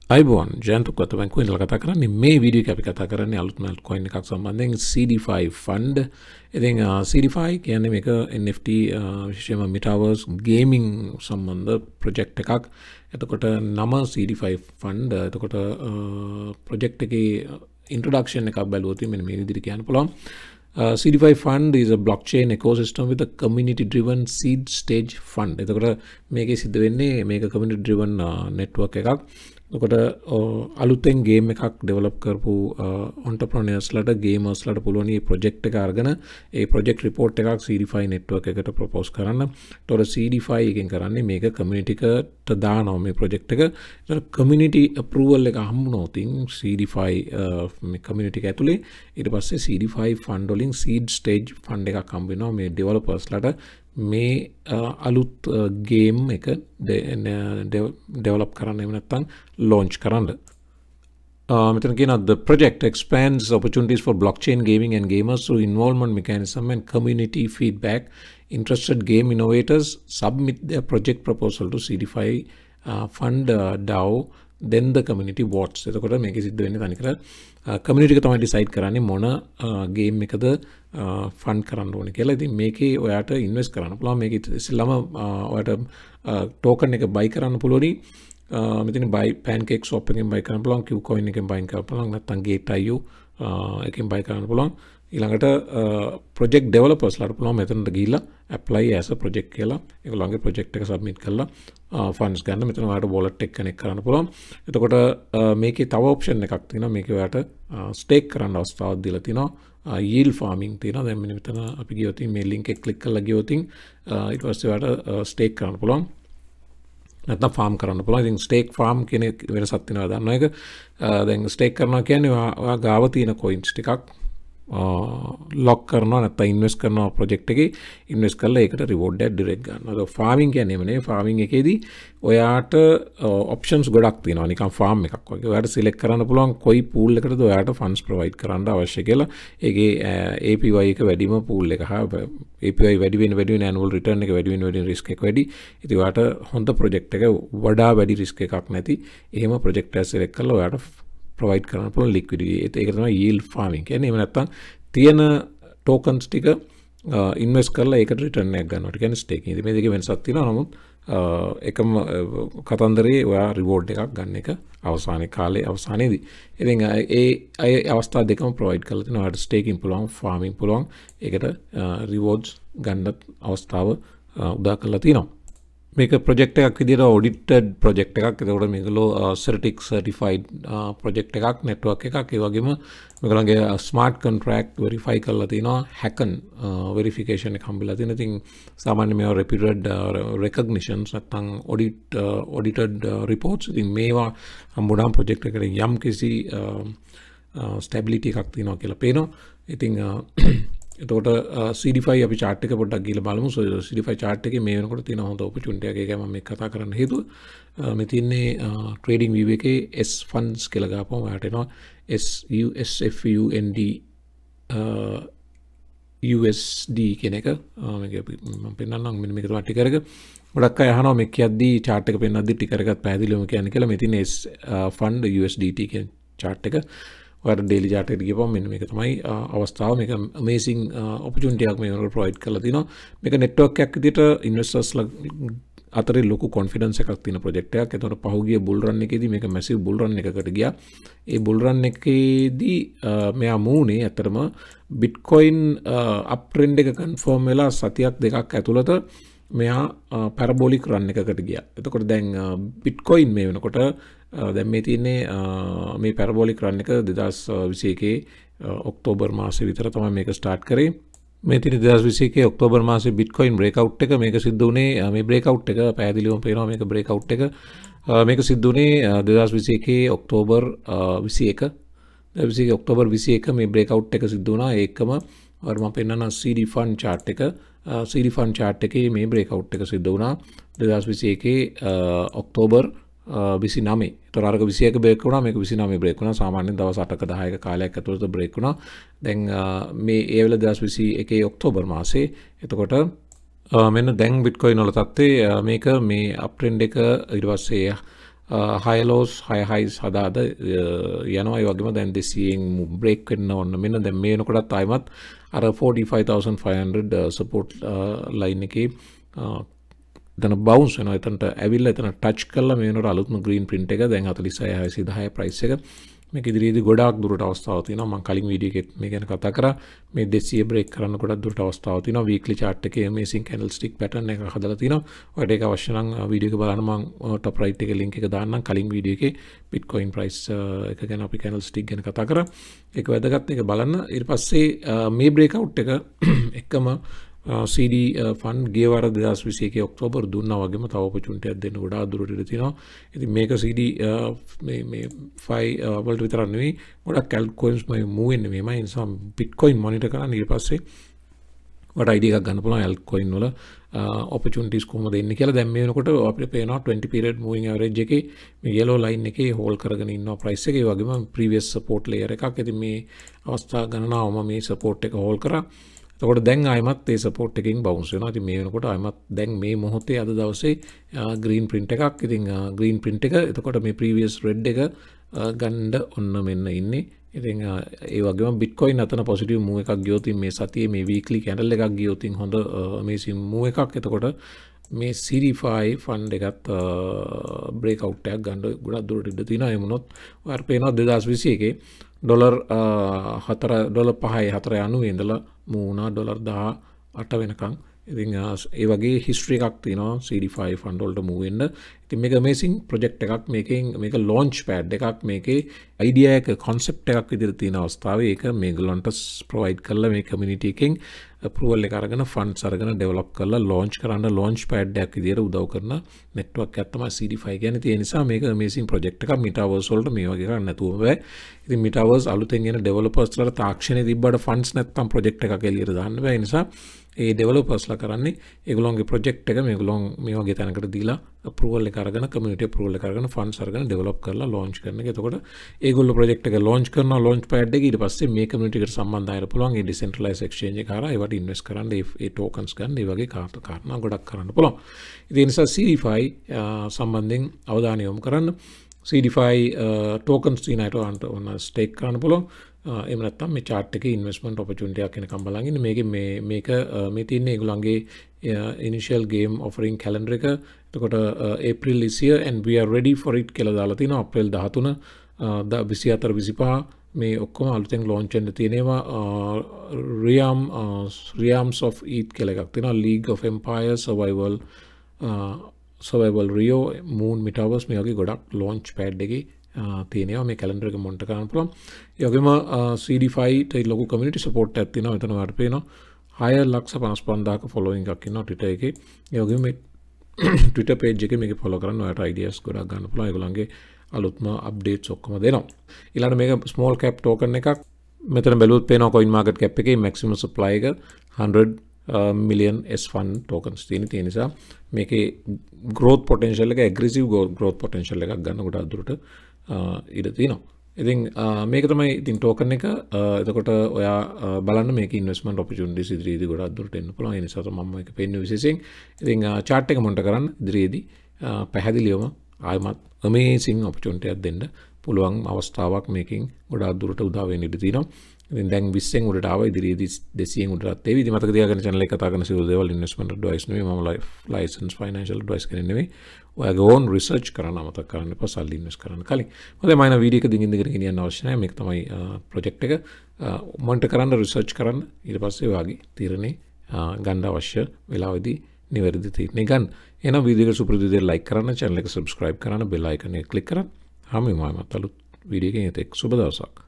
අයිබෝන් ජයන්ත උක්වත්ත බැංකුවෙන් ඉඳලා කතා කරන්නේ මේ වීඩියෝ එක අපි කතා කරන්නේ අලුත්ම altcoin එකක් සම්බන්ධයෙන් SEEDIFY fund. ඉතින් SEEDIFY කියන්නේ මේක NFT විශේෂයෙන්ම metaverse gaming සම්බන්ධ project එකක්. එතකොට නම SEEDIFY fund. එතකොට project එකේ introduction එකක් බැලුවොත් මෙන්න මේ විදිහට කියන්න පුළුවන්. SEEDIFY fund is a blockchain ecosystem with a community driven seed stage fund. එතකොට මේකේ සිද්ධ වෙන්නේ මේක community driven network එකක්. එතකොට අලුතෙන් ගේම් එකක් ඩෙවලොප් කරපු entrepreneursලට gamersලට පුළුවන් මේ project එක අරගෙන ඒ project report එකක් SEEDIFY network එකට propose කරන්න. එතකොට SEEDIFY එකෙන් කරන්නේ මේක community එකට දානවා මේ project එක. එතකොට community approval එක හම්බුනොත් SEEDIFY මේ community එක ඇතුලේ ඊට පස්සේ SEEDIFY fund වලින් seed stage fund එකක් හම්බ වෙනවා මේ developersලට මේ අලුත් ගේම් එක ඩෙවලොප් කරන්න එහෙම නැත්නම් launch කරන්න. මෙතන කියනවා the project expands opportunities for blockchain gaming and gamers through involvement mechanism and community feedback. Interested game innovators submit their project proposal to SEEDIFY fund DAO, then the community votes. එතකොට මේකෙ සිද්ධ වෙන්නේ තනිකර community එක තමයි decide කරන්නේ මොන game එකද fund කරන්න ඕනේ කියලා. ඉතින් මේකේ ඔයාට invest කරන්න පුළුවන්. මේක ඉස්සෙල්ලාම ඔයාට token එක buy කරන්න පුළුවනි. මෙතන buy pancake swap එකෙන් buy කරන්න පුළුවන්, Ukwaththa එකෙන් buy කරන්න පුළුවන්, නැත්නම් gate.io එකෙන් buy කරන්න පුළුවන්. ඊළඟට project developers ලාට පුළුවන් මෙතනට ගිහිල්ලා apply as a project කියලා ඒගොල්ලන්ගේ project එක submit කරලා funds ගන්න. මෙතන ඔයාලට wallet එක connect කරන්න පුළුවන්. එතකොට මේකේ තව option එකක් තියෙනවා. මේකේ ඔයාලට stake කරන්න අවස්ථාවක් දීලා තිනවා. yield farming තියෙනවා. දැන් මෙතන අපි ගියොත් මේ link එක click කරලා ගියොත් ඊට පස්සේ ඔයාලට stake කරන්න පුළුවන්. නැත්නම් farm කරන්න පුළුවන්. ඉතින් stake farm කියන වෙනසක් තියෙනවා දන්නවා එක. දැන් stake කරනවා කියන්නේ ඔයා ගාව තියෙන coins ටිකක් lock කරනවා නැත්නම් invest කරනවා project එකේ invest කරලා ඒකට reward එක direct ගන්නවා. ඒක farming කියන්නේ නෙමෙයි. farming එකේදී ඔයාට options ගොඩක් තියෙනවා. නිකන් farm එකක් වගේ. ඔයාට select කරන්න පුළුවන් කොයි pool එකකටද ඔයාට funds provide කරන්න අවශ්‍ය කියලා. ඒකේ APY එක වැඩිම pool එක හා APY වැඩි වෙන annual return එක වැඩි වෙන risk එක වැඩි. ඉතින් ඔයාට හොඳ project එක වඩා වැඩි risk එකක් නැති එහෙම project එක select කරලා ඔයාට provide කරන්න පුළුවන් liquidity. ඒක තමයි yield farming කියන්නේ. එහෙම නැත්නම් තියෙන tokens ටික invest කරලා ඒකට return එකක් ගන්නවා. ඒ කියන්නේ staking. ඉතින් මේ දෙකේ වෙනසක් තියෙනවා. නමුත් එකම කතන්දරේ ඔයා reward එකක් ගන්න එක අවසානයේ කාලේ අවසානයේදී. ඉතින් ඒ අවස්ථා දෙකම provide කරලා තිනවා. ඔයාට staking පුළුවන්, farming පුළුවන්. ඒකට rewards ගන්න අවස්ථාව උදා කරලා තිනවා. මේක project එකක් විදිහට audited project එකක්. ඒකට මේගොල්ලෝ certified project එකක්, network එකක්. ඒ වගේම මේගොල්ලන්ගේ smart contract verify කරලා තිනවා. hacken verification එක හම්බෙලා තියෙනවා. ඉතින් සාමාන්‍ය මේවා reputed recognitions නැත්නම් audited reports. ඉතින් මේවා හම්බුනාම project එකට යම් කිසි stability එකක් තියෙනවා කියලා පේනවා. ඉතින් එතකොට SEEDIFY අපි chart එක පොඩ්ඩක් ගිහලා බලමු. SEEDIFY chart එකේ මේ වෙනකොට තියෙන හොඳ opportunity එකක්. ඒකයි මම මේ කතා කරන්න හේතුව. මේ තියන්නේ trading view එකේ S funds කියලා ගාපුවම ඔයාලට එනවා SUSFUND USD කියන එක. මේක මම පෙන්නන්නම්. මෙන්න මේක තමයි ටිකර් එක. ගොඩක් අය අහනවා මේ කියද්දි chart එක පෙන්නද්දි ටිකර් එකත් පැහැදිලිවම කියන්නේ කියලා. මේ තියන්නේ S fund USDT කියන chart එක. ඔයාලට daily chart එකට ගියපුවම මෙන්න මේක තමයි අවස්ථාව. මේක amazing opportunity එකක් මේකට provide කරලා තිනවා. මේක network එකක් විදිහට investors අතරේ ලොකු confidence එකක් තියෙන project එකක්. ඒතකොට පහුගිය bull run එකේදී මේක massive bull run එකකට ගියා. ඒ bull run එකේදී මෙයා මූණේ ඇත්තටම bitcoin uptrend එක confirm වෙලා සතියක් දෙකක් ඇතුළත මෙයා parabolic run එකකට ගියා. එතකොට දැන් bitcoin මේ වෙනකොට දැන් මේ තියෙන්නේ මේ parabolic run එක 2021 ඔක්තෝබර් මාසේ විතර තමයි මේක start කරේ. මේ තියෙන 2021 ඔක්තෝබර් මාසේ bitcoin breakout එක මේක සිද්ධ වුණේ මේ breakout එක පැහැදිලිවම පේනවා මේක breakout එක මේක සිද්ධ වුණේ 2021 ඔක්තෝබර් 21 2021 ඔක්තෝබර් 21 මේ breakout එක සිද්ධ වුණා. ඒකම මම පෙන්නන SEEDIFY chart එක SEEDIFY chart එකේ මේ breakout එක සිද්ධ වුණා 2021 ඔක්තෝබර් 29. ඒතර අරක 21 බ්‍රේක් වුණා. මේක 29 බ්‍රේක් වුණා. සාමාන්‍යයෙන් දවස් 8ක 10ක කාලයක් ඇතුළත බ්‍රේක් වුණා. දැන් මේ ඒ වෙලාව 2021 ඔක්තෝබර් මාසේ. එතකොට මෙන්න දැන් bitcoin වල තත්ත්වය මේක මේ අප්ට්‍රෙන්ඩ් එක ඊට පස්සේ high lows high highs හදාද යනවා. ඒ වගේම දැන් 200න් break වෙන්න ඕන. මෙන්න දැන් මේ වෙනකොටත් ආයිමත් අර 45500 support line එකේ එතන bounce වෙනවා. එතනට ඇවිල්ලා එතන touch කළා මේ වෙනකොට අලුත්ම green print එක දැන් 46610 price එක. මේක ඉදිරියේදී ගොඩාක් දුරට අවස්ථාවක් තියෙනවා. මම කලින් වීඩියෝ එකෙත් මේ ගැන කතා කරා. මේ 200 break කරන්න ගොඩක් දුරට අවස්ථාවක් තියෙනවා. weekly chart එකේ amazing candlestick pattern එකක් හදලා තිනවා. ඔයාලට ඒක අවශ්‍ය නම් වීඩියෝ එක බලන්න මම top right එකේ link එක දාන්නම්. කලින් වීඩියෝ එකේ bitcoin price එක ගැන අපි candlestick ගැන කතා කරා. ඒක වැදගත්. ඒක බලන්න. ඊට පස්සේ මේ breakout එක එකම CD ෆන්ඩ් ගිය වර 2021 ඔක්තෝබර් දුන්නා වගේම තව opportunity එකක් දෙන්න ගොඩාක් දුරට ඉඳ තියෙනවා. ඉතින් මේක CD මේ 5 වලට විතර නෙවෙයි ගොඩක් altcoins මේ move වෙන්නේ මේමයි. ඒ නිසා bitcoin monitor කරන්න ඊට පස්සේ වට idea එකක් ගන්න පුළුවන් altcoin වල opportunities කොහොමද එන්නේ කියලා. දැන් මේ වෙනකොට අපිට පේනවා 20 period moving average එකේ මේ yellow line එකේ hold කරගෙන ඉන්නවා price එක. ඒ වගේම previous support layer එකක්. ඉතින් මේ අවස්ථා ගණනාවම මේ support එක hold කරා. එතකොට දැන් ආයමත් ඒ සපෝට් එකකින් බවුන්ස් වෙනවා. ඉතින් මේ වෙනකොට ආයමත් දැන් මේ මොහොතේ අද දවසේ green print එකක්. ඉතින් green print එක එතකොට මේ previous red එක ගන්න ඔන්න මෙන්න ඉන්නේ. ඉතින් ඒ වගේම bitcoin අතන positive move එකක් ගියොත් මේ සතියේ මේ weekly candle එකක් ගියොත් හොඳ amazing move එකක්. එතකොට මේ SEEDIFY fund එකත් breakout එකක් ගන්න ගොඩක් දුරට ඉඳ තියෙනවා. ඒ මොනොත් ඔයාලට පේනවා 2021 ඩොලර් 5.490 ඉඳලා මුණා ඩොලර් 18 වෙනකන්. ඉතින් ඒ වගේ history එකක් තියෙනවා SEEDIFY fund වලට move වෙන්න. ඉතින් මේක amazing project එකක්. මේක launch pad එකක්. මේකේ idea එක concept එකක් විදිහට තියෙන අවස්ථාවේ ඒක මේගොල්ලන්ට provide කරලා මේ community එකෙන් approval එක අරගෙන funds අරගෙන develop කරලා launch කරන්න launch pad එකක් විදිහට උදව් කරන network එකක් තමයි SEEDIFY කියන්නේ. ඒ නිසා මේක amazing project එකක්. metaverse වලට මේ වගේ එකක් නැතුව බෑ. ඉතින් metaverse අලුතෙන් එන developers ලාට තාක්ෂණය තිබ්බට funds නැත්තම් project එකක් එළියට දාන්න බෑ. ඒ නිසා ඒ developers ලා කරන්නේ ඒගොල්ලෝගේ project එක මේගොල්ලෝ මේ වගේ තැනකට දීලා approval එක අරගෙන community approval එක අරගෙන funds අරගෙන develop කරලා launch කරන එක. එතකොට ඒගොල්ලෝ project එක launch කරනවා launch pad එක. ඊට පස්සේ මේ community එකට සම්බන්ධ අයලා පුළුවන් ඒ decentralized exchange එක හරහා ඒවට invest කරන්න ඒ tokens ගන්න ඒ වගේ කාරණා ගොඩක් කරන්න පුළුවන්. ඉතින් ඒ නිසා SEEDIFY සම්බන්ධයෙන් අවධානය යොමු කරන්න. SEEDIFY tokens තියෙන අයට ඔන්න stake කරන්න පුළුවන්. එහෙම නැත්නම් මේ chart එකේ investment opportunity එකක් වෙනකම් බලන් ඉන්න. මේක මේ තියෙන්නේ ඒගොල්ලන්ගේ initial game offering calendar එක. එතකොට April this year and we are ready for it කියලා දාලා තිනවා. April 13 24 25 මේ ඔක්කොම අලුතෙන් launch වෙන්න තියෙනවා. realms of ETH කියලා එකක් තියෙනවා. League of Empires survival Rio moon metaverse මේ වගේ ගොඩක් launch pad එකේ තියෙනවා. මේ කැලෙන්ඩර් එක මොනිටර් කරන්න පුළුවන්. ඒ වගේම SEEDIFY ට ලොකු community support එකක් තියෙනවා. එතන ඔයාලට පේනවා 6,55,000ක following එකක් ඉන්නවා Twitter එකේ. ඒ වගේම මේ Twitter page එකේ මේක follow කරන්න ඔයාලට ideas ගොඩක් ගන්න පුළුවන්. ඒගොල්ලන්ගේ අලුත්ම updates ඔක්කොම දෙනවා. ඊළඟට මේක small cap token එකක්. මෙතන බැලුවොත් පේනවා coin market cap එකේ maximum supply එක 100 million S fund tokens තියෙන නිසා මේකේ growth potential එක aggressive growth potential එකක් ගන්න ගොඩක් දුරට ඉඩ තියෙනවා. ඉතින් මේක තමයි ඉතින් token එක. එතකොට ඔයා බලන්න මේක investment opportunities ඉදිරියේදී ගොඩක් දුරට එන්න පුළුවන්. ඒ නිසා තමයි මම මේක පෙන්වන්නේ විශේෂයෙන්. ඉතින් chart එක මොනිටර් කරන්න ඉදිරියේදී පැහැදිලිවම ආයමත් amazing opportunity එකක් දෙන්න පුළුවන් අවස්ථාවක් මේකෙන් ගොඩක් දුරට උදා වෙන්න ඉඩ තියෙනවා. ඉතින් දැන් 20න් උඩට ආවා. ඉදිරියේදී 200න් උඩටත් එවි. ඉතින් මතක තියාගන්න channel එක කතා කරන සියලු දේවල් investment advice නෙවෙයි. මම license financial advice කෙනෙක් නෙවෙයි. ඔයාගේ own research කරන්න අමතක කරන්න එපා. සල්ලි invest කරන්න කලින්. හොඳයි මම වීඩියෝ එක දිගින් දිගට ගෙනියන්න අවශ්‍ය නැහැ. මේක තමයි project එක. monitor කරන්න research කරන්න. ඊට පස්සේ ඔයාගේ තීරණේ ගන්න අවශ්‍ය වෙලාවෙදී නිවැරදි තීරණේ ගන්න. එහෙනම් වීඩියෝ එක සුපුරුදු විදිහට like කරන්න, channel එක subscribe කරන්න, bell icon එක click කරන්න. හැමෝම අලුත් වීඩියෝ එකකින් එතෙක් සුබ දවසක්.